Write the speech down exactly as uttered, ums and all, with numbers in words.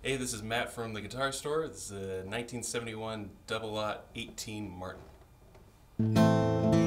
Hey, this is Matt from the guitar store. This is a nineteen seventy-one double lot eighteen Martin.